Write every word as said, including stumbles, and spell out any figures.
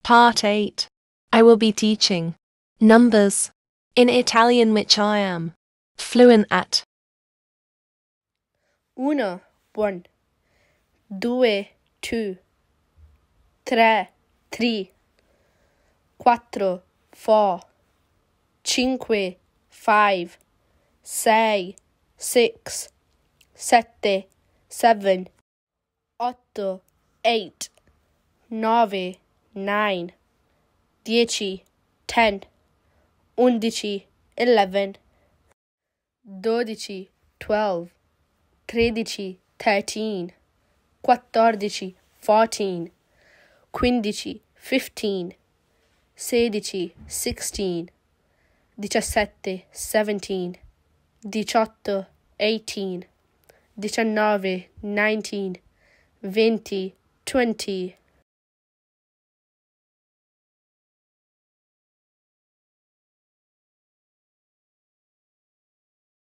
Part eight. I will be teaching numbers in Italian, which I am fluent at. Uno, one. Due, two. Tre, three. Quattro, four. Cinque, five. Sei, six. Sette, seven. Otto, eight. Nove, nine. Dieci, ten. Undici, eleven. Dodici, twelve. Tredici, thirteen. Quattordici, fourteen. Quindici, fifteen. Sedici, sixteen. Diciassette, seventeen. Diciotto, eighteen. Diciannove, nineteen. Venti, twenty.